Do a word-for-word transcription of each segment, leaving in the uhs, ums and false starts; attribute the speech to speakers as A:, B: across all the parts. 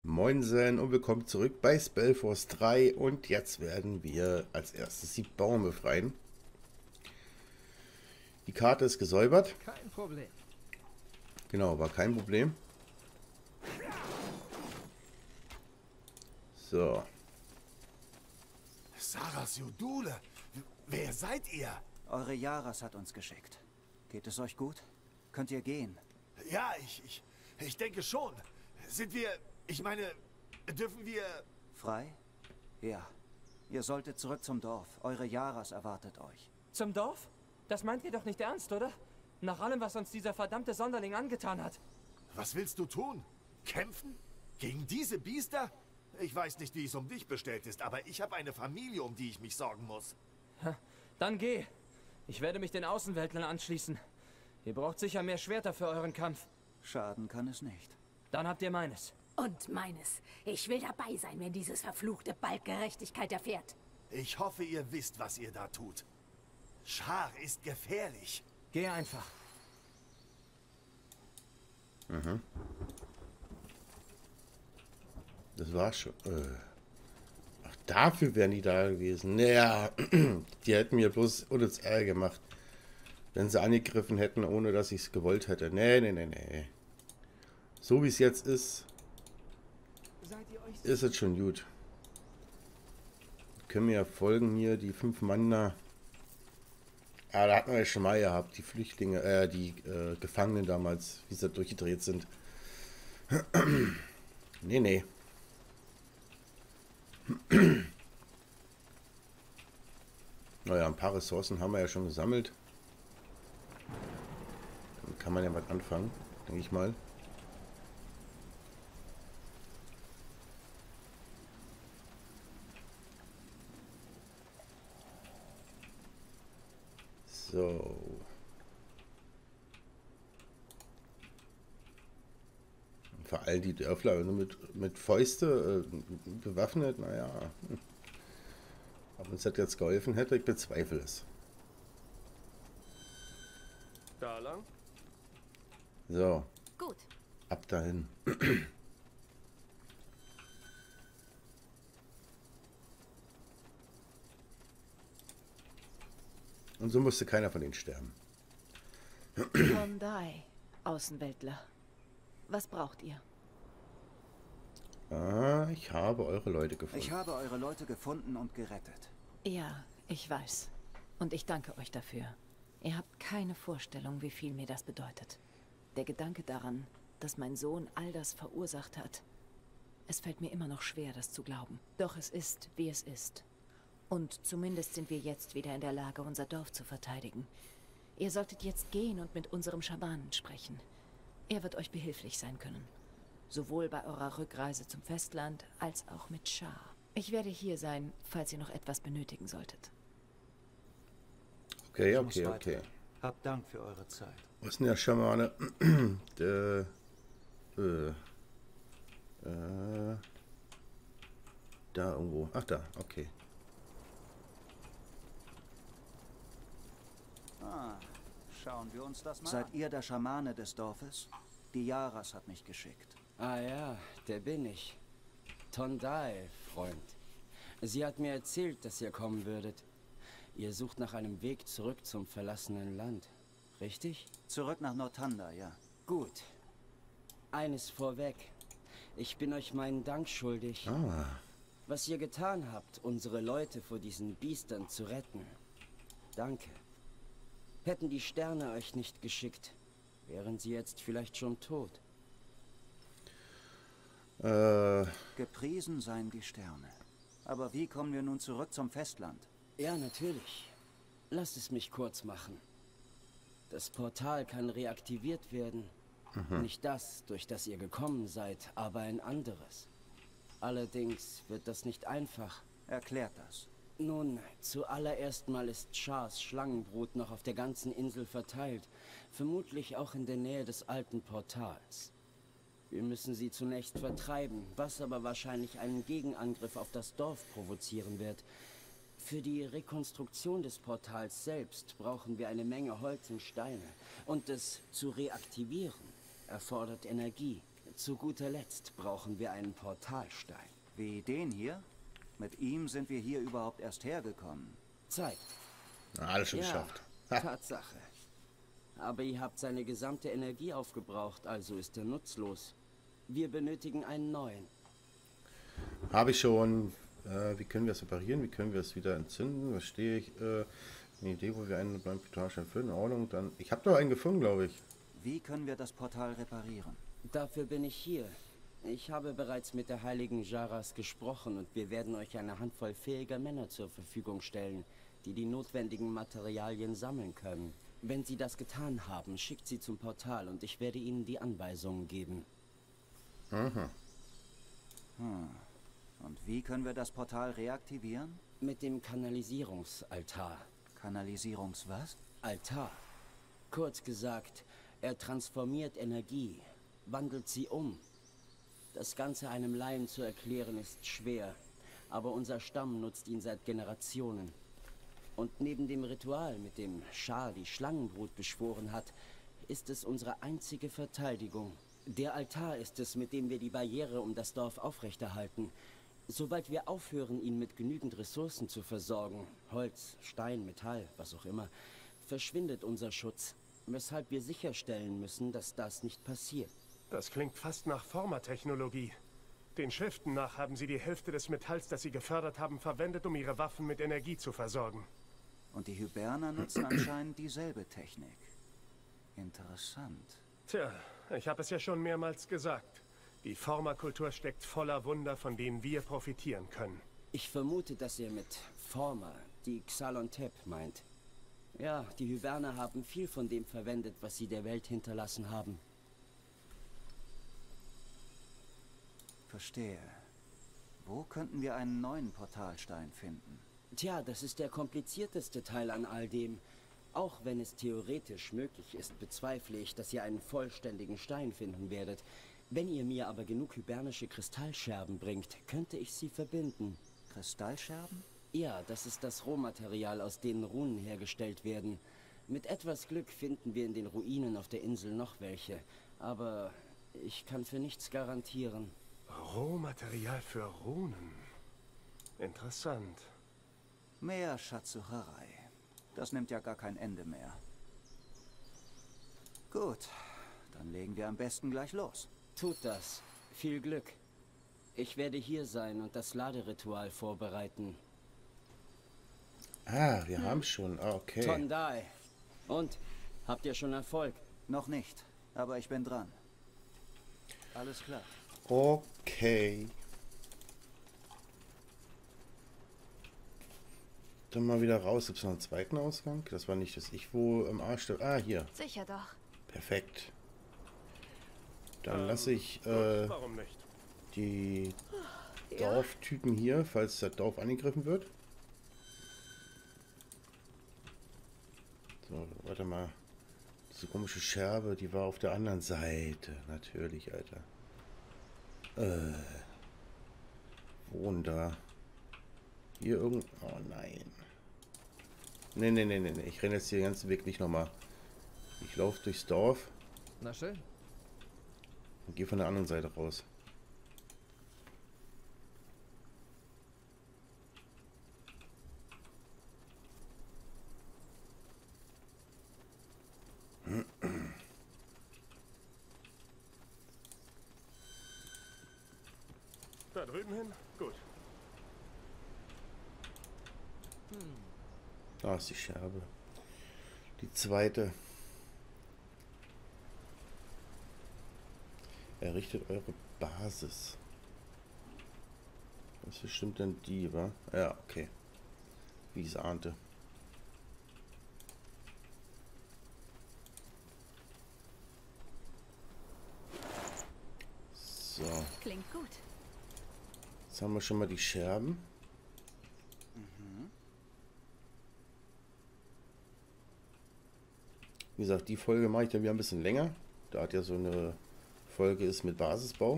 A: Moinsen und willkommen zurück bei Spellforce drei und jetzt werden wir als erstes die Bauern befreien. Die Karte ist gesäubert.
B: Kein Problem.
A: Genau, war kein Problem. So.
C: Saras Judule, wer seid ihr?
D: Eure Jaras hat uns geschickt. Geht es euch gut? Könnt ihr gehen?
C: Ja, ich, ich, ich denke schon. Sind wir, ich meine, dürfen wir...
D: Frei? Ja. Ihr solltet zurück zum Dorf. Eure Jaras erwartet euch.
B: Zum Dorf? Das meint ihr doch nicht ernst, oder? Nach allem, was uns dieser verdammte Sonderling angetan hat.
C: Was willst du tun? Kämpfen? Gegen diese Biester? Ich weiß nicht, wie es um dich bestellt ist, aber ich habe eine Familie, um die ich mich sorgen muss.
B: Dann geh. Ich werde mich den Außenweltlern anschließen. Ihr braucht sicher mehr Schwerter für euren Kampf.
D: Schaden kann es nicht.
B: Dann habt ihr meines.
E: Und meines. Ich will dabei sein, wenn dieses verfluchte Balk Gerechtigkeit erfährt.
C: Ich hoffe, ihr wisst, was ihr da tut. Schar ist gefährlich.
B: Geh einfach.
A: Mhm. Das war schon. Äh. Ach, dafür wären die da gewesen. Naja, die hätten mir bloß unnütz Ärger gemacht, wenn sie angegriffen hätten, ohne dass ich es gewollt hätte. Nee, nee, nee, nee. So wie es jetzt ist, ist es schon gut. Können wir ja folgen hier, die fünf Mann da. Ah, da hatten wir ja schon mal gehabt, die Flüchtlinge, äh, die äh, Gefangenen damals, wie sie durchgedreht sind. Nee, nee. Naja, ein paar Ressourcen haben wir ja schon gesammelt. Dann kann man ja was anfangen, denke ich mal. So. Vor allem die Dörfler also mit, mit Fäuste äh, bewaffnet, naja. Hm. Ob uns das jetzt geholfen hätte, ich bezweifle es.
B: Da lang?
A: So,
E: Gut.
A: ab dahin. Und so musste keiner von denen sterben.
F: Tondai, Außenweltler. Was braucht ihr?
A: Ah, ich habe eure Leute gefunden.
D: Ich habe eure Leute gefunden und gerettet.
F: Ja, ich weiß. Und ich danke euch dafür. Ihr habt keine Vorstellung, wie viel mir das bedeutet. Der Gedanke daran, dass mein Sohn all das verursacht hat. Es fällt mir immer noch schwer, das zu glauben. Doch es ist, wie es ist. Und zumindest sind wir jetzt wieder in der Lage, unser Dorf zu verteidigen. Ihr solltet jetzt gehen und mit unserem Schamanen sprechen. Er wird euch behilflich sein können. Sowohl bei eurer Rückreise zum Festland, als auch mit Schar. Ich werde hier sein, falls ihr noch etwas benötigen solltet.
A: Okay,
D: Ich muss
A: okay,
D: weiter.
A: okay.
D: Habt Dank für eure Zeit.
A: Was ist denn der Schamane? der, äh, äh, da irgendwo. Ach, da, okay.
D: Ah, schauen wir uns das mal Seid an. Ihr der Schamane des Dorfes? Die Jaras hat mich geschickt.
G: Ah ja, der bin ich. Tondai, Freund. Sie hat mir erzählt, dass ihr kommen würdet. Ihr sucht nach einem Weg zurück zum verlassenen Land, richtig?
D: Zurück nach Nortanda, ja.
G: Gut. Eines vorweg. Ich bin euch meinen Dank schuldig.
A: Ah.
G: Was ihr getan habt, unsere Leute vor diesen Biestern zu retten. Danke. Hätten die Sterne euch nicht geschickt, wären sie jetzt vielleicht schon tot.
A: Äh,
D: Gepriesen seien die Sterne. Aber wie kommen wir nun zurück zum Festland?
G: Ja, natürlich. Lasst es mich kurz machen. Das Portal kann reaktiviert werden.
A: mhm.
G: Nicht das, durch das ihr gekommen seid, aber ein anderes. Allerdings wird das nicht einfach.
D: Erklärt das.
G: Nun, zuallererst mal ist Schars Schlangenbrut noch auf der ganzen Insel verteilt. Vermutlich auch in der Nähe des alten Portals. Wir müssen sie zunächst vertreiben, was aber wahrscheinlich einen Gegenangriff auf das Dorf provozieren wird. Für die Rekonstruktion des Portals selbst brauchen wir eine Menge Holz und Steine. Und es zu reaktivieren erfordert Energie. Zu guter Letzt brauchen wir einen Portalstein.
D: Wie den hier? Mit ihm sind wir hier überhaupt erst hergekommen.
G: Zeit.
A: Na, alles schon
G: Ja,
A: geschafft. Ha.
G: Tatsache. Aber ihr habt seine gesamte Energie aufgebraucht, also ist er nutzlos. Wir benötigen einen neuen.
A: Habe ich schon. Äh, wie können wir es reparieren? Wie können wir es wieder entzünden? Was stehe ich? Äh, eine Idee, wo wir einen beim Portalstein finden. In Ordnung. Dann. Ich habe doch einen gefunden, glaube ich.
D: Wie können wir das Portal reparieren?
G: Dafür bin ich hier. Ich habe bereits mit der heiligen Jaras gesprochen und wir werden euch eine Handvoll fähiger Männer zur Verfügung stellen, die die notwendigen Materialien sammeln können. Wenn sie das getan haben, schickt sie zum Portal und ich werde ihnen die Anweisungen geben.
A: Mhm.
D: Hm. Und wie können wir das Portal reaktivieren?
G: Mit dem Kanalisierungsaltar.
D: Kanalisierungs was?
G: Altar. Kurz gesagt, er transformiert Energie, wandelt sie um. Das Ganze einem Laien zu erklären ist schwer, aber unser Stamm nutzt ihn seit Generationen. Und neben dem Ritual, mit dem Schar die Schlangenbrut beschworen hat, ist es unsere einzige Verteidigung. Der Altar ist es, mit dem wir die Barriere um das Dorf aufrechterhalten. Sobald wir aufhören, ihn mit genügend Ressourcen zu versorgen, Holz, Stein, Metall, was auch immer, verschwindet unser Schutz, weshalb wir sicherstellen müssen, dass das nicht passiert.
H: Das klingt fast nach Former-Technologie. Den Schriften nach haben sie die Hälfte des Metalls, das sie gefördert haben, verwendet, um ihre Waffen mit Energie zu versorgen.
D: Und die Hyberner nutzen anscheinend dieselbe Technik. Interessant.
H: Tja, ich habe es ja schon mehrmals gesagt. Die Former-Kultur steckt voller Wunder, von denen wir profitieren können.
G: Ich vermute, dass ihr mit Former die Xalontep meint. Ja, die Hyberner haben viel von dem verwendet, was sie der Welt hinterlassen haben.
D: Verstehe. Wo könnten wir einen neuen Portalstein finden?
G: Tja, das ist der komplizierteste Teil an all dem. Auch wenn es theoretisch möglich ist, bezweifle ich, dass ihr einen vollständigen Stein finden werdet. Wenn ihr mir aber genug hybernische Kristallscherben bringt, könnte ich sie verbinden.
D: Kristallscherben?
G: Ja, das ist das Rohmaterial, aus denen Runen hergestellt werden. Mit etwas Glück finden wir in den Ruinen auf der Insel noch welche. Aber ich kann für nichts garantieren.
H: Rohmaterial für Runen. Interessant.
D: Mehr Schatzsucherei. Das nimmt ja gar kein Ende mehr. Gut, dann legen wir am besten gleich los.
G: Tut das. Viel Glück. Ich werde hier sein und das Laderitual vorbereiten.
A: Ah, wir hm. haben schon. Ah, okay.
G: Tondai. Und? Habt ihr schon Erfolg?
D: Noch nicht, aber ich bin dran. Alles klar.
A: Okay. Dann mal wieder raus. Gibt es noch einen zweiten Ausgang? Das war nicht das Ich, wo im Arsch... Ah, hier.
I: Sicher doch.
A: Perfekt. Dann
H: ähm,
A: lasse ich
H: gut,
A: äh,
H: warum nicht?
A: die
I: Ja.
A: Dorftypen hier, falls das Dorf angegriffen wird. So, warte mal. Diese komische Scherbe, die war auf der anderen Seite. Natürlich, Alter. Äh. Wohnen da. Hier irgend... Oh nein. Nee, nee, nee, nee, nee. Ich renne jetzt hier den ganzen Weg nicht nochmal. Ich laufe durchs Dorf.
B: Na schön.
A: Und gehe von der anderen Seite raus.
H: Da drüben hin? Gut.
A: Da ist die Scherbe. Die zweite. Errichtet eure Basis. Was bestimmt denn die, wa? Ja, okay. Wie ich es ahnte. So.
I: Klingt gut.
A: Jetzt haben wir schon mal die Scherben.
D: Mhm.
A: Wie gesagt, die Folge mache ich dann wieder ein bisschen länger. Da hat ja so eine Folge ist mit Basisbau.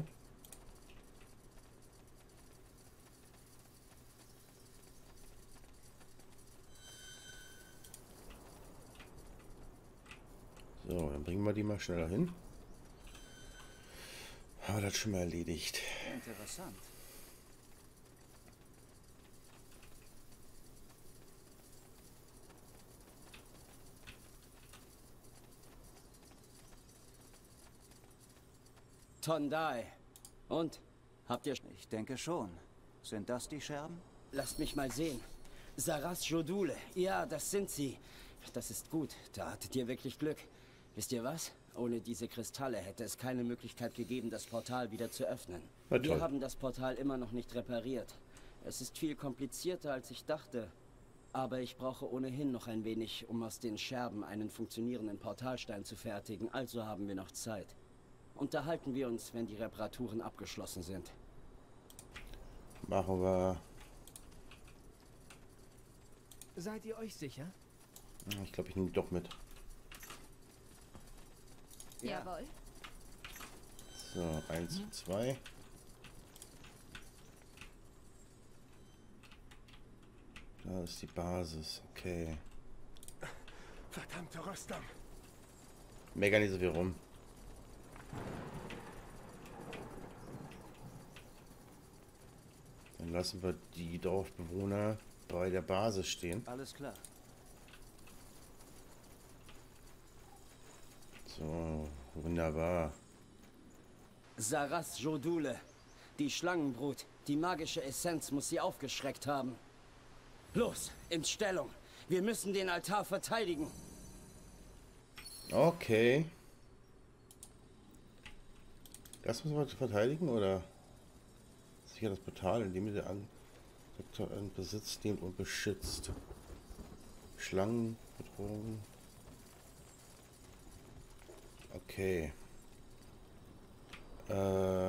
A: So, dann bringen wir die mal schneller hin. haben wir das schon mal erledigt.
D: Interessant.
G: Tondai. Und? Habt ihr...
D: Ich denke schon. Sind das die Scherben?
G: Lasst mich mal sehen. Saras Jodule. Ja, das sind sie. Das ist gut. Da hattet ihr wirklich Glück. Wisst ihr was? Ohne diese Kristalle hätte es keine Möglichkeit gegeben, das Portal wieder zu öffnen.
A: Na toll.
G: Wir haben das Portal immer noch nicht repariert. Es ist viel komplizierter, als ich dachte. Aber ich brauche ohnehin noch ein wenig, um aus den Scherben einen funktionierenden Portalstein zu fertigen. Also haben wir noch Zeit. Unterhalten wir uns, wenn die Reparaturen abgeschlossen sind.
A: Machen wir.
B: Seid ihr euch sicher?
A: Ich glaube, ich nehme doch mit.
D: Ja.
E: Jawohl.
A: So, eins, zwei. Da ist die Basis. Okay.
H: Verdammte Rüstung.
A: Mega nicht so viel rum. Dann lassen wir die Dorfbewohner bei der Basis stehen.
D: Alles klar.
A: So, wunderbar.
G: Saras Jodule. Die Schlangenbrut. Die magische Essenz muss sie aufgeschreckt haben. Los, in Stellung. Wir müssen den Altar verteidigen.
A: Okay. Das müssen wir verteidigen, oder? Sicher das Portal, in dem ihr an in Besitz nehmt und beschützt. Schlangenbedrohung. Okay. Äh,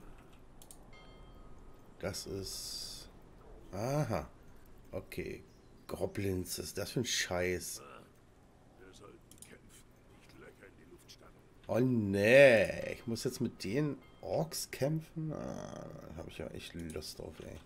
A: das ist... Aha. Okay. Goblins, was ist das für ein Scheiß?
C: Wir sollten kämpfen, nicht Löcher in die Luft starren.
A: Oh nee, ich muss jetzt mit den Orks kämpfen? Ah, da habe ich ja echt Lust drauf, ey.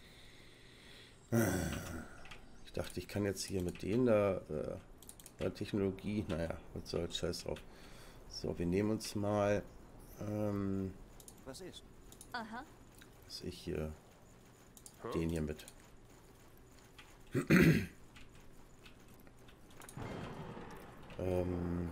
A: Ich dachte, ich kann jetzt hier mit denen da äh, Technologie, naja, was soll's, scheiß drauf. So, wir nehmen uns mal ähm,
D: Was ist?
E: Aha.
A: was ich hier den hier mit. ähm,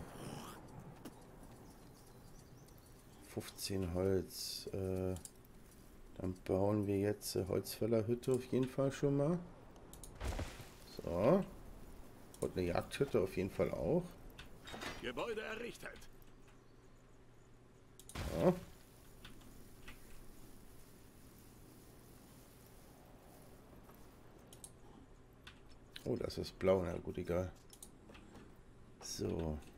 A: fünfzehn Holz. Äh, dann bauen wir jetzt äh, Holzfällerhütte auf jeden Fall schon mal. So. Und eine Jagdhütte auf jeden Fall auch.
C: Gebäude errichtet.
A: Ja. Oh, das ist blau. Na gut, egal. So.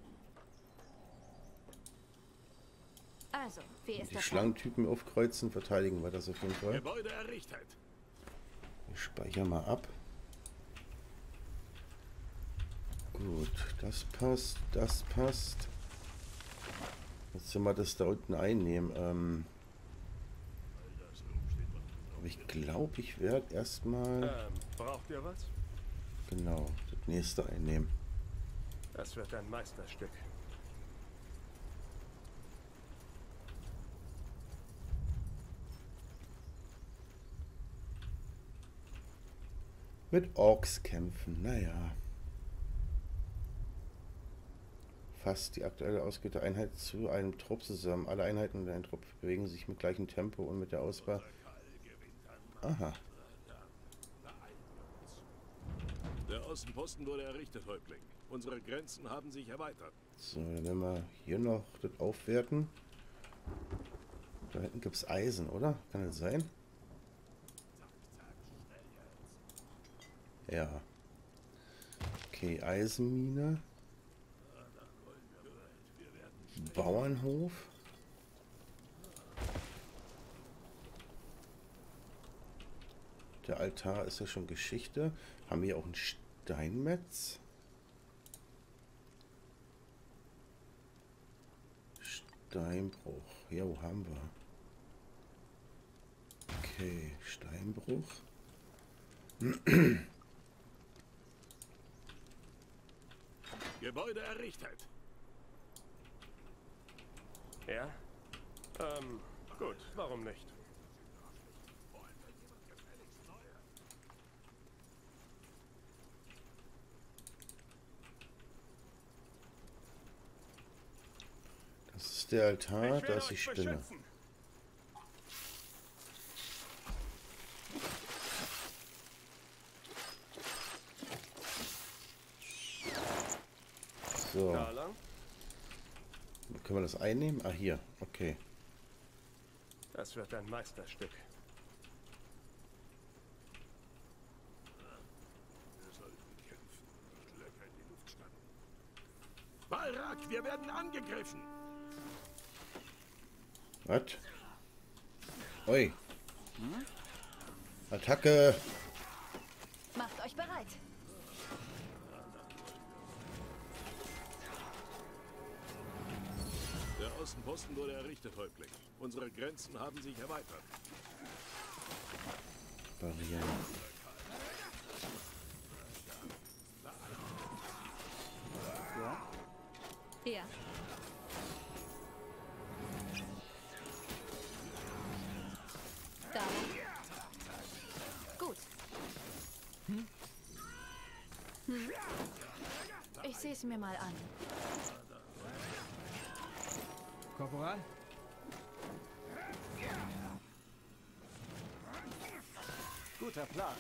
E: Also, wie ist
A: Die
E: das?
A: Schlangentypen aufkreuzen, verteidigen wir das auf jeden Fall.
C: Gebäude errichtet.
A: Ich speichere mal ab. Gut, das passt, das passt. Jetzt sind wir das da unten einnehmen. Ähm, aber ich glaube, ich werde erstmal
H: Ähm, braucht ihr was?
A: genau das nächste einnehmen.
H: Das wird ein Meisterstück.
A: Mit Orks kämpfen, naja. Fasst die aktuelle ausgewählte Einheit zu einem Trupp zusammen. Alle Einheiten in einem Trupp bewegen sich mit gleichem Tempo und mit der Auswahl. Aha.
C: Der Außenposten wurde errichtet, Häuptling. Unsere Grenzen haben sich erweitert.
A: So, dann werden wir hier noch das aufwerten. Da hinten gibt es Eisen, oder? Kann das sein? Ja. Okay, Eisenmine. Bauernhof. Der Altar ist ja schon Geschichte. Haben wir auch ein Steinmetz? Steinbruch. Ja, wo haben wir? Okay, Steinbruch.
C: Gebäude errichtet.
H: Ja? Ähm, Gut, warum nicht?
A: Das ist der Altar, da ist die Spinne. So. Können wir das einnehmen? Ah, hier. Okay.
H: Das wird ein Meisterstück.
C: Balrak, wir werden angegriffen.
A: Was? Ui. Attacke.
F: Macht euch bereit.
C: Der Außenposten wurde errichtet, Häuptling. Unsere Grenzen haben sich erweitert.
A: Barrieren.
F: Ja. Ja. Da. Gut. Hm? Hm? Ich sehe es mir mal an.
B: Korporal?
D: Guter Plan.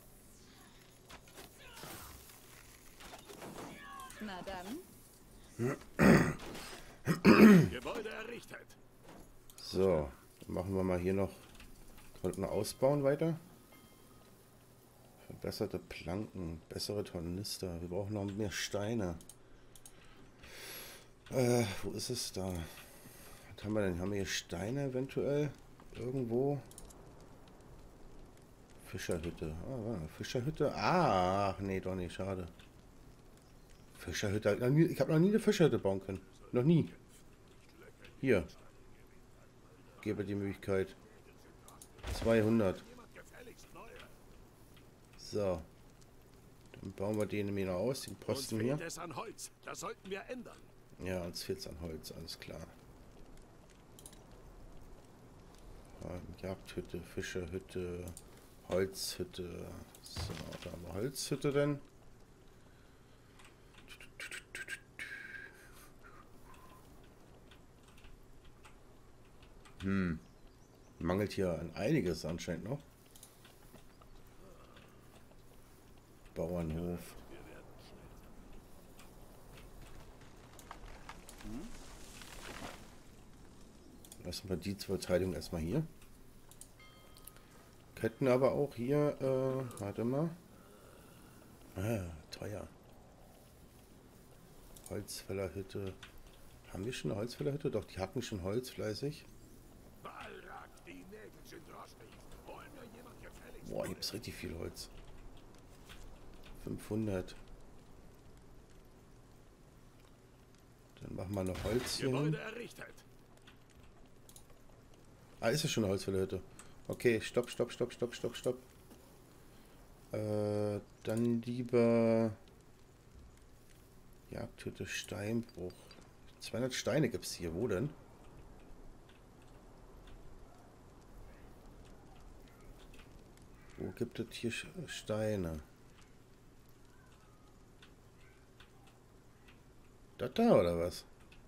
F: Na dann.
C: Gebäude errichtet.
A: So, dann machen wir mal hier noch. Konnten wir ausbauen weiter. Verbesserte Planken, bessere Tornister. Wir brauchen noch mehr Steine. Äh, wo ist es da? Was haben wir denn? Haben wir hier Steine eventuell? Irgendwo? Fischerhütte. Ah, Fischerhütte. Ah, ach nee, doch nicht. Schade. Fischerhütte. Ich habe noch nie eine Fischerhütte bauen können. Noch nie. Hier. Gebe die Möglichkeit. zweihundert. So. Dann bauen wir den nämlich noch aus. Den Posten hier.
C: Es an Holz. Das sollten wir ändern.
A: Ja, uns fehlt es an Holz. Alles klar. Jagdhütte, Fischerhütte, Holzhütte. So, da haben wir Holzhütte denn. Hm. Mangelt hier an einiges anscheinend noch. Bauernhof. Lassen wir die zur Verteidigung erstmal hier. Könnten aber auch hier, äh, warte mal. Ah, teuer. Holzfällerhütte. Haben wir schon eine Holzfällerhütte? Doch, die hacken schon Holz fleißig. Boah, hier ist richtig viel Holz. fünfhundert. Dann machen wir noch Holz hier hin. Ah, ist ja schon eine Holzfällerhütte. Okay, stopp, stopp, stopp, stopp, stopp, stopp. Äh, dann lieber Jagdhütte Steinbruch. zweihundert Steine gibt es hier. Wo denn? Wo gibt es hier Steine? Das da oder was?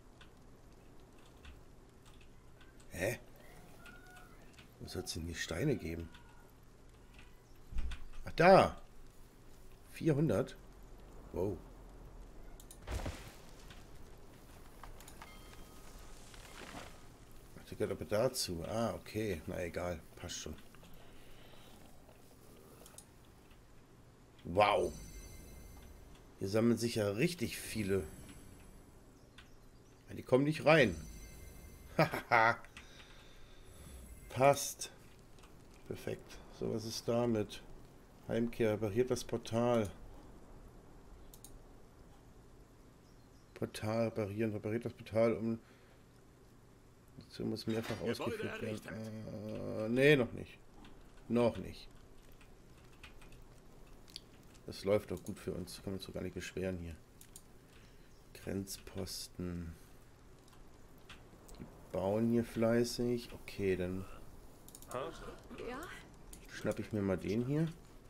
A: Hä? Wo soll es denn die Steine geben? Ach, da! vierhundert? Wow. Ach, die gehört aber dazu. Ah, okay. Na egal. Passt schon. Wow. Hier sammeln sich ja richtig viele. Die kommen nicht rein. Hahaha. Passt. Perfekt. So, was ist damit? Heimkehr, repariert das Portal. Portal reparieren, repariert das Portal, um... Dazu muss mehrfach ausgeführt werden. Äh, nee, noch nicht. Noch nicht. Das läuft doch gut für uns. Können wir uns doch gar nicht beschweren hier. Grenzposten. Die bauen hier fleißig. Okay, dann
E: Ja?
A: schnapp ich mir mal den hier.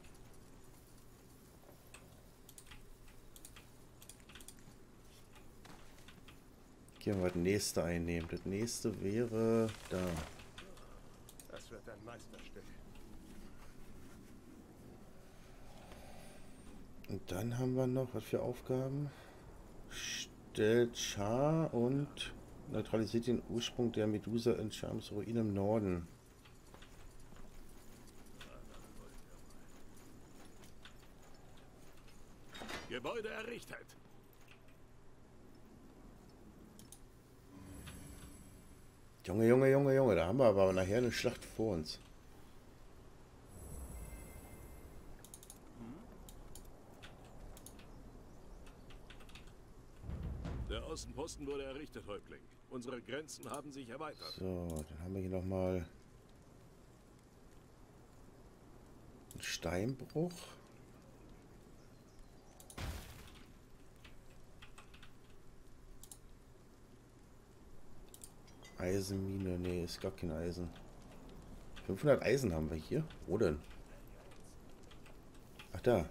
A: Gehen wir das nächste einnehmen. Das nächste wäre da.
H: Das wird ein Meisterstück.
A: Und dann haben wir noch, was für Aufgaben? Stellt Char und neutralisiert den Ursprung der Medusa in Chams Ruin im Norden.
C: Gebäude errichtet.
A: Junge, Junge, Junge, Junge, da haben wir aber nachher eine Schlacht vor uns.
C: Der Außenposten wurde errichtet, Häuptling. Unsere Grenzen haben sich erweitert.
A: So, dann haben wir hier nochmal einen Steinbruch. Eisenmine, nee, ist gar kein Eisen. fünfhundert Eisen haben wir hier. Wo denn? Ach, da.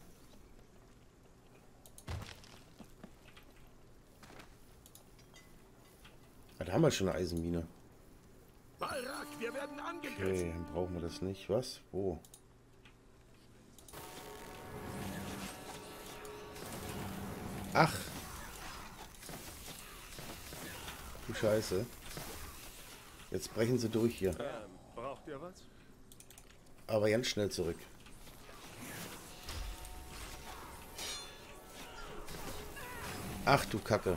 A: Ah, da haben wir schon eine Eisenmine.
C: Balrak, wir werden angegriffen.
A: Okay, dann brauchen wir das nicht. Was? Wo? Ach. Du Scheiße. Jetzt brechen sie durch hier.
H: Ähm, braucht ihr was?
A: Aber ganz schnell zurück. Ach du Kacke.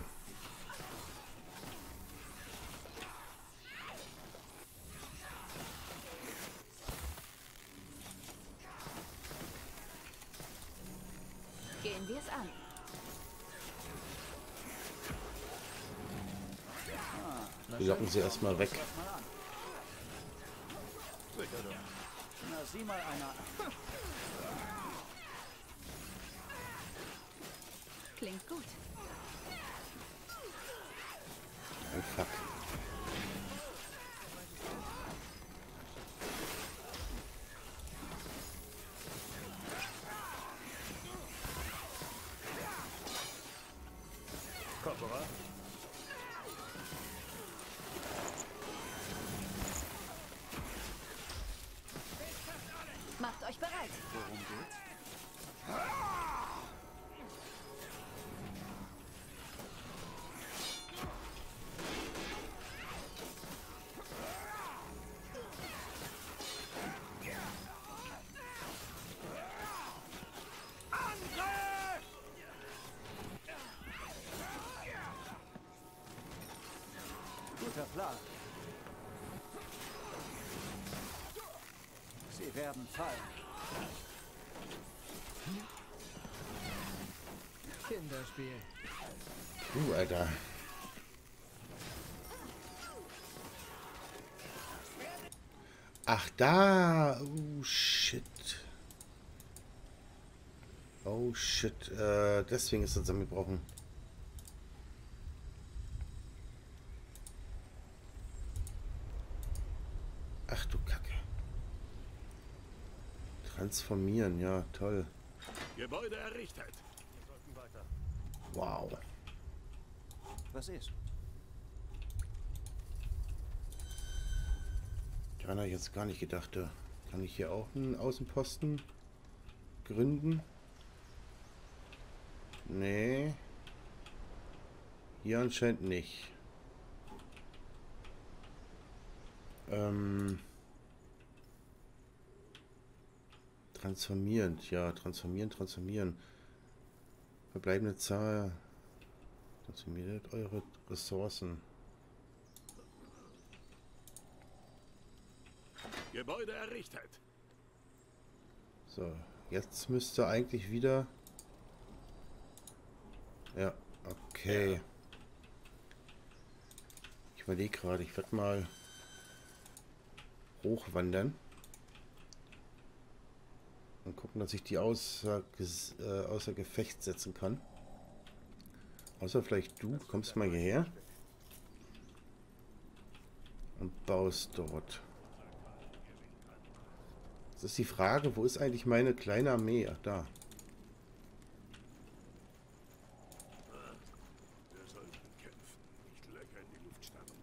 F: Gehen wir es an.
A: Wir locken sie erstmal weg.
D: Na, sieh mal einer.
F: Klingt gut.
A: Oh fuck.
H: Korporal?
F: Macht euch bereit.
D: Worum geht's? Guter Plan. Sie werden fallen.
B: Kinderspiel.
A: Uh, Alter. Ach, da. Oh, shit. Oh, shit. Äh, deswegen ist das zusammengebrochen. Ach du Kacke. Transformieren, ja, toll.
C: Gebäude errichtet.
H: Wir sollten weiter.
A: Wow.
D: Was ist?
A: Daran habe ich jetzt gar nicht gedacht. Da kann ich hier auch einen Außenposten gründen? Nee. Hier anscheinend nicht. Ähm. Transformierend, ja, transformieren, transformieren. Verbleibende Zahl. Transformiert eure Ressourcen.
C: Gebäude errichtet.
A: So, jetzt müsste eigentlich wieder. Ja, okay. Ich überlege gerade, ich werde mal hochwandern und gucken, dass ich die außer, äh, außer Gefecht setzen kann. Außer vielleicht du, kommst mal hierher. und baust dort. Das ist die Frage, wo ist eigentlich meine kleine Armee? Ach, da.
C: Wir sollten kämpfen, nicht Löcher in die Luft starren.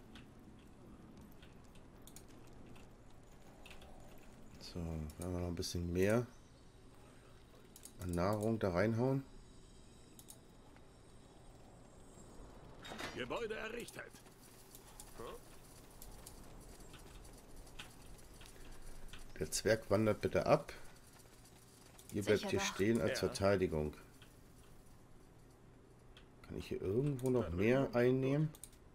A: So, werden wir noch ein bisschen mehr an Nahrung da reinhauen.
C: Gebäude errichtet.
A: Der Zwerg wandert bitte ab. Ihr bleibt
F: Sicher
A: hier
F: doch.
A: stehen als
C: Ja.
A: Verteidigung. Kann ich hier irgendwo noch mehr einnehmen?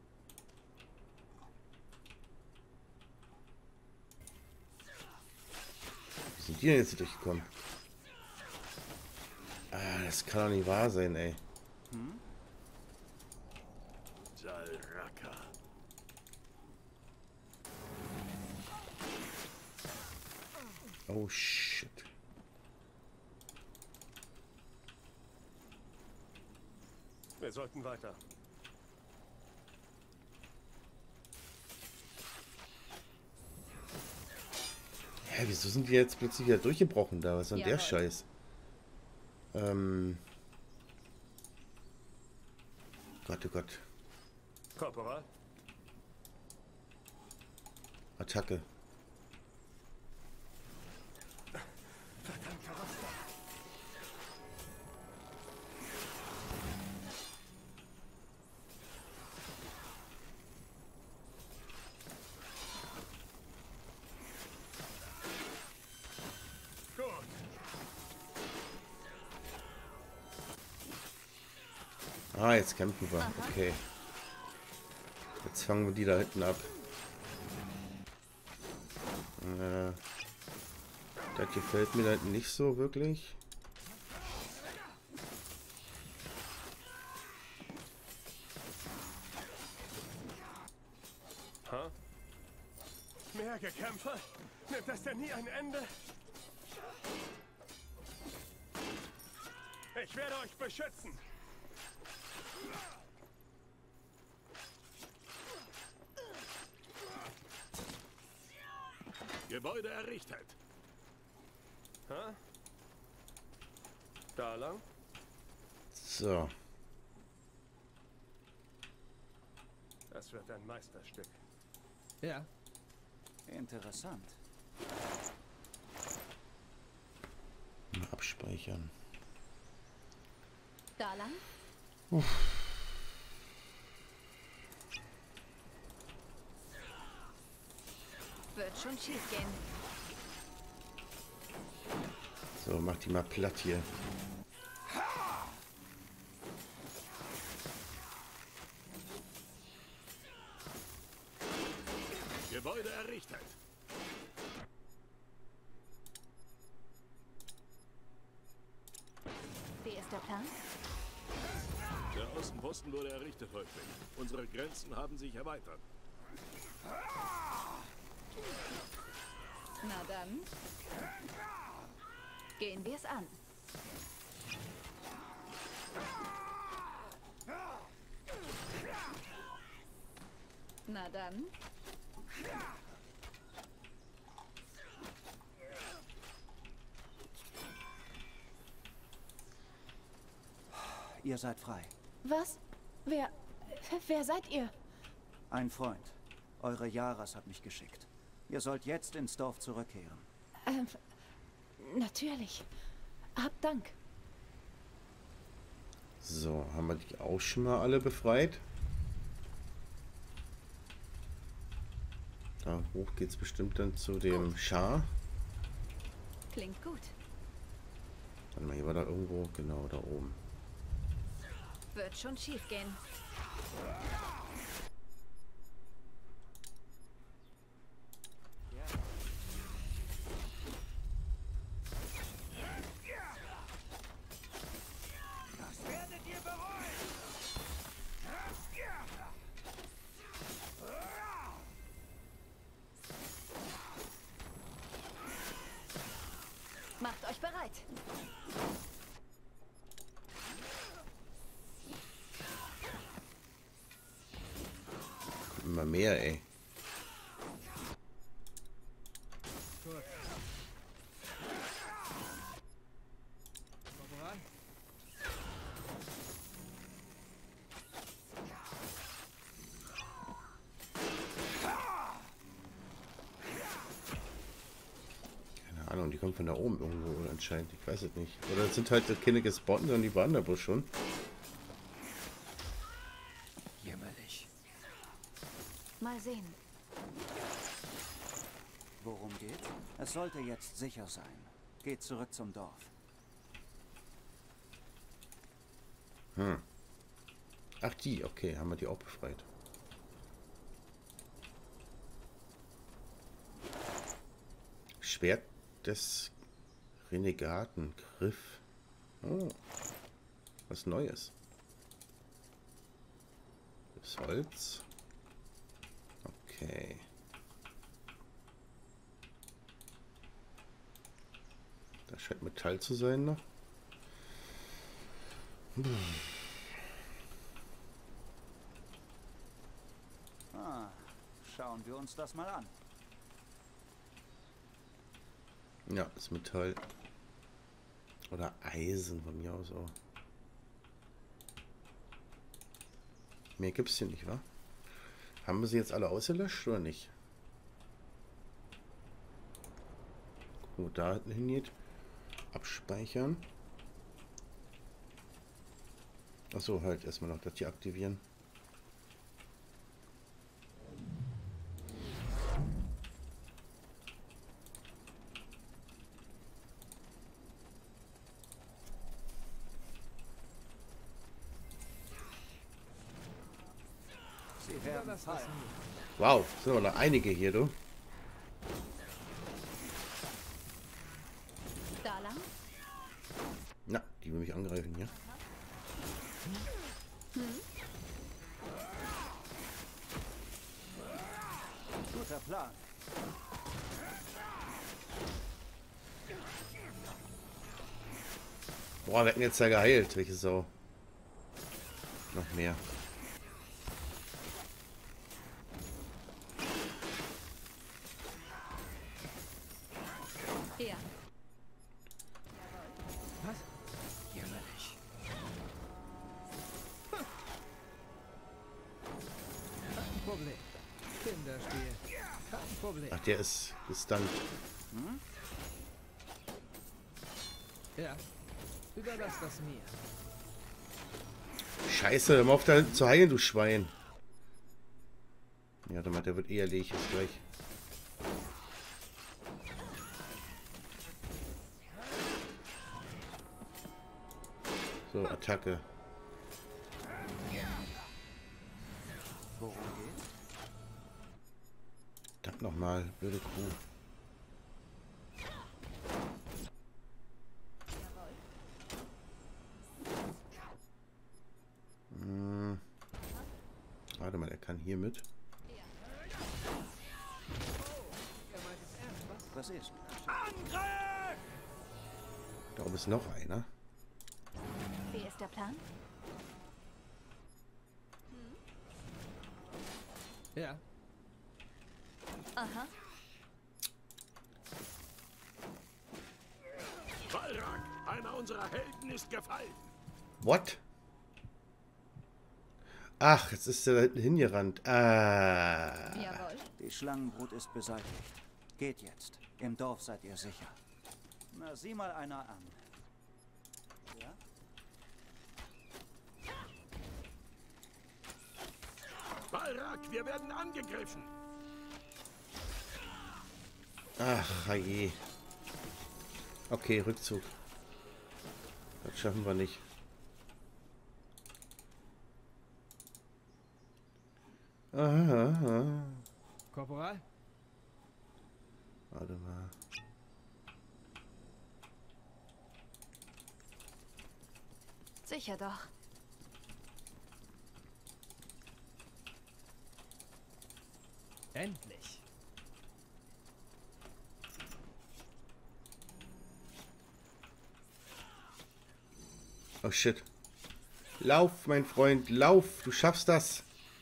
A: Wie sind die denn jetzt hier durchgekommen? Ah, das kann doch nicht wahr sein, ey.
C: Jalraka.
A: Oh, shit.
H: Wir sollten weiter.
A: Hä, wieso sind die jetzt plötzlich wieder durchgebrochen da? Was ist denn der
F: Jawohl.
A: Scheiß? Ähm... Gott, oh Gott.
H: Korporal?
A: Attacke.
H: Gut.
A: Ah, jetzt kämpfen wir. Okay. Jetzt fangen wir die da hinten ab. Äh, das gefällt mir da hinten nicht so wirklich.
H: Ha? Mehr Gekämpfe? Nimmt das denn nie ein Ende? Ich werde euch beschützen.
C: Gebäude errichtet.
H: Ha? Da lang?
A: So.
H: Das wird ein Meisterstück.
G: Ja.
D: Interessant.
A: Mal abspeichern.
F: Da lang? Wird schon schief gehen.
A: So, mach die mal platt hier.
C: Gebäude errichtet.
F: Wie ist der Plan?
C: Der Außenposten wurde errichtet, Häuptling. Unsere Grenzen haben sich erweitert.
F: Na dann. Gehen wir es an. Na dann.
D: Ihr seid frei.
F: Was? Wer... Wer seid ihr?
D: Ein Freund. Eure Jaras hat mich geschickt. Ihr sollt jetzt ins Dorf zurückkehren.
F: Ähm, natürlich. Hab Dank.
A: So, haben wir die auch schon mal alle befreit? Da hoch geht's bestimmt dann zu dem Schar.
F: Klingt gut.
A: Warte mal, hier war da irgendwo, genau da oben.
F: Wird schon schief gehen.
C: Das werdet ihr bereuen.
F: Macht euch bereit.
A: Immer mehr, ey. Ahnung, die kommen von da oben irgendwo anscheinend. Ich weiß es nicht. Oder es sind halt keine gespawnt, sondern die waren da wohl schon.
B: Jämmerlich.
F: Mal sehen.
D: Worum geht's? Es sollte jetzt sicher sein. Geht zurück zum Dorf.
A: Hm. Ach die, okay, haben wir die auch befreit. Schwert des Renegaten, Griff. Oh, was Neues. Das Holz. Okay. Da scheint Metall zu sein noch. Hm.
D: Ah, schauen wir uns das mal an.
A: Ja, das Metall. Oder Eisen von mir aus auch. Mehr gibt es hier nicht, wa? Haben wir sie jetzt alle ausgelöscht oder nicht? Wo da hingeht. Abspeichern. Achso, halt erstmal noch das hier aktivieren.
D: Sie werden fallen.
A: Wow, sind aber noch einige hier, du.
F: Da lang?
A: Na, die will mich angreifen, ja?
F: Hm?
D: Guter Plan.
A: Boah, wir hätten jetzt ja geheilt, welche Sau. Noch mehr.
F: Ja.
B: Was? Jämmerlich. Kein Problem. Kinderspiel. Kein Problem.
A: Ach, der ist gestunt.
D: Hm?
B: Ja. Überlass das mir.
A: Scheiße, hör mal auf da zu heilen, du Schwein. Ja, warte mal, der wird eher erledigt jetzt gleich. So, Attacke.
D: Worum geht's?
A: Verdammt nochmal, blöde Kuh. Hm. Warte mal, er kann hier mit.
D: Was ist?
A: Da oben ist noch einer.
F: Wie ist der Plan?
B: Ja.
F: Aha.
C: Balrak, einer unserer Helden ist gefallen.
A: What? Ach, jetzt ist er da hinten hingerannt. Ah.
F: Jawohl.
D: Die Schlangenbrut ist beseitigt. Geht jetzt. Im Dorf seid ihr sicher. Na, sieh mal einer an. Ja?
C: Balrak, wir werden angegriffen.
A: Ach, je. Okay, Rückzug. Das schaffen wir nicht. Aha, aha.
B: Korporal?
A: Warte mal.
F: Sicher doch.
B: Endlich.
A: Oh shit. Lauf, mein Freund, lauf. Du schaffst das.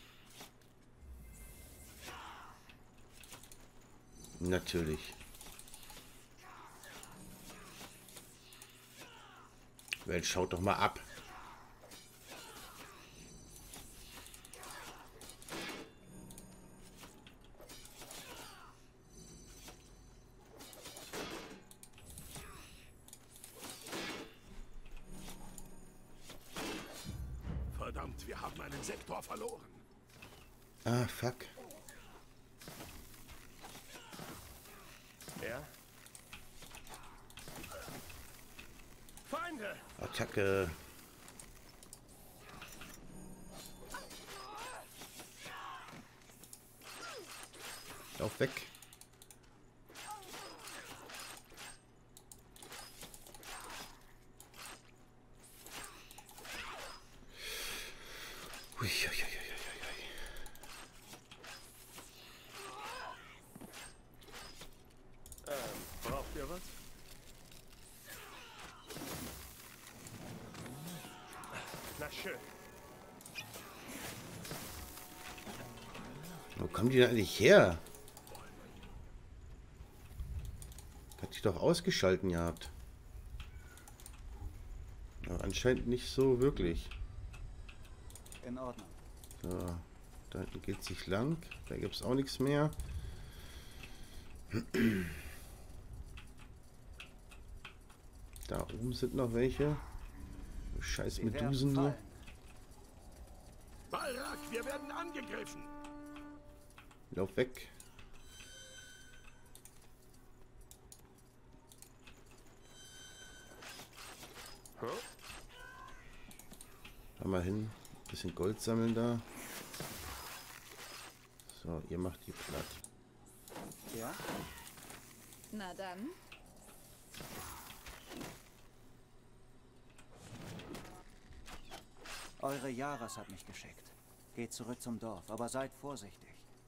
A: Natürlich. Welt, schaut doch mal ab.
C: haben einen Sektor verloren.
A: Ah, fuck.
H: Ja? Feinde!
A: Attacke. Lauf weg. Ui, ui, ui, ui, ui.
H: Ähm, braucht ihr was? Na schön.
A: Wo kommen die denn eigentlich her? Hat die doch ausgeschalten gehabt. Aber anscheinend nicht so wirklich.
D: In Ordnung.
A: So, da hinten geht es sich lang. Da gibt es auch nichts mehr. Da oben sind noch welche. Scheiß
D: Sie werden
A: Medusen hier.
D: fallen.
C: Balrak, wir werden angegriffen.
A: Lauf weg.
H: Huh?
A: Da mal hin. Bisschen Gold sammeln da. So, ihr macht die platt.
D: Ja?
F: Na dann.
D: Eure Jaras hat mich geschickt. Geht zurück zum Dorf, aber seid vorsichtig.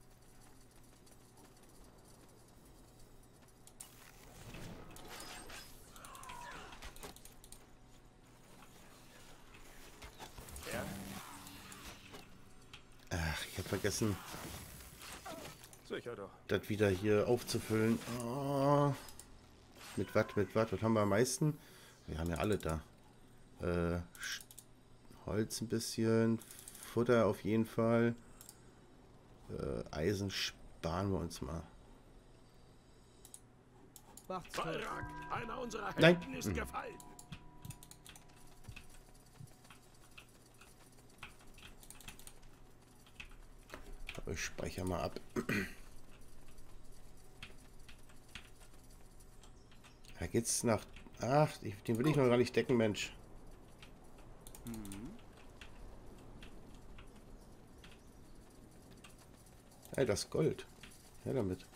H: Ja?
A: Ach, ich habe vergessen,
H: Sicher doch.
A: das wieder hier aufzufüllen. Oh. Mit was, mit was? Was haben wir am meisten? Wir haben ja alle da. Äh, Holz ein bisschen, Futter auf jeden Fall. Äh, Eisen sparen wir uns mal.
C: Balrak, einer unserer
A: Nein.
C: Helden ist
A: Hm.
C: gefallen.
A: Aber ich speichere mal ab. Da geht's nach... Ach, ich, den will ich noch gar nicht decken, Mensch. Hey, das Gold. Ja, damit.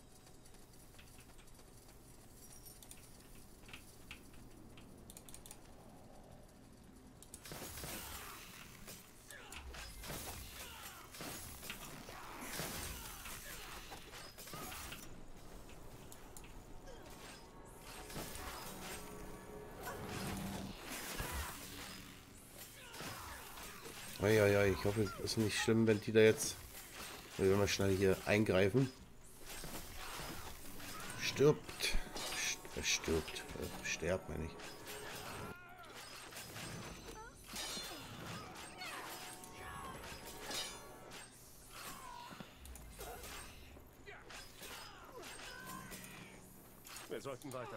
A: Ja, ja, ich hoffe, es ist nicht schlimm, wenn die da jetzt... Wir werden mal schnell hier eingreifen. Stirbt. St stirbt. Äh, sterbt, meine ich.
H: Wir sollten weiter.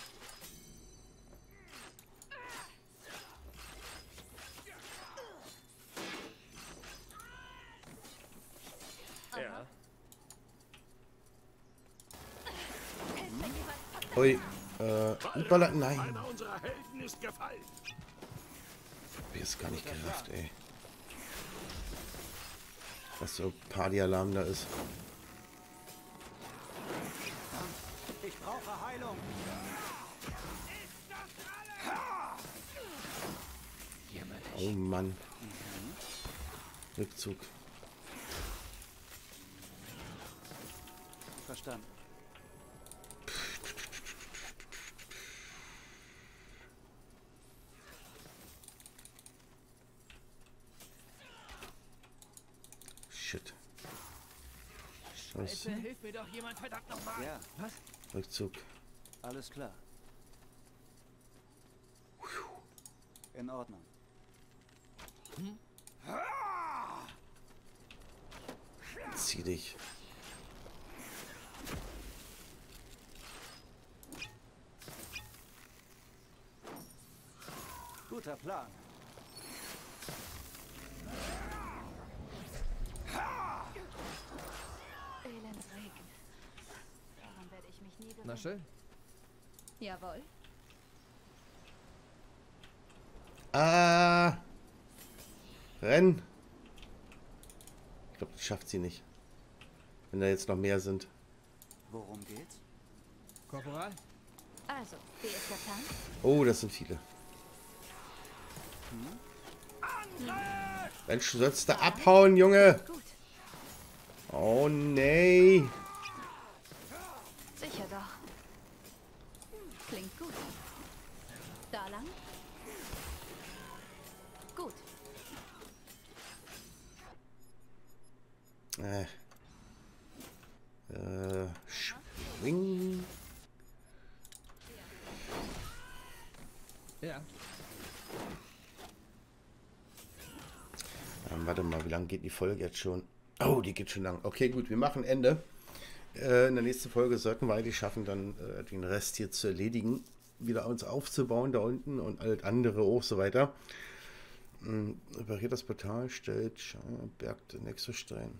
H: Ja.
A: Ui. Äh, Upala, nein.
C: Einer unserer Helden ist gefallen.
A: Hab ich jetzt gar nicht gerafft, ey. Was so Party-Alarm da ist.
D: Ich brauche Heilung.
A: Oh Mann. Rückzug.
D: Verstanden.
A: Shit. Scheiße.
B: Hilf mir doch jemand, verdammt nochmal!
D: Ja,
A: Rückzug.
D: alles klar. In Ordnung.
A: Zieh dich.
D: Guter Plan.
I: ich nie
B: Na schön.
I: Jawohl.
A: Ah. Renn. Ich glaube, das schafft sie nicht. Wenn da jetzt noch mehr sind.
D: Worum geht's?
B: Korporal?
I: Also, wie ist der Plan?
A: Oh, das sind viele. Mensch, du sollst da abhauen, Junge.
I: Gut.
A: Oh, nee.
I: Sicher doch. Klingt gut. Da lang? Gut.
A: Äh. Äh, schwing.
B: Ja.
A: Ähm, warte mal, wie lange geht die Folge jetzt schon? Oh, die geht schon lang. Okay, gut, wir machen Ende. Äh, in der nächsten Folge sollten wir eigentlich schaffen, dann äh, den Rest hier zu erledigen. Wieder uns aufzubauen da unten und alles andere auch so weiter. Ähm, repariert das Portal, stellt Berg den Nexus-Stein.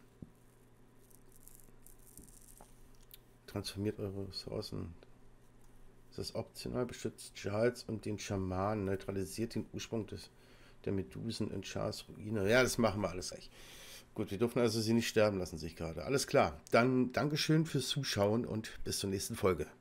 A: Transformiert eure Ressourcen. Das ist optional, beschützt Charles und den Schamanen, neutralisiert den Ursprung des, der Medusen in Charles Ruine. Ja, das machen wir alles gleich. Gut, wir dürfen also sie nicht sterben lassen, sich gerade. Alles klar. Dann Dankeschön fürs Zuschauen und bis zur nächsten Folge.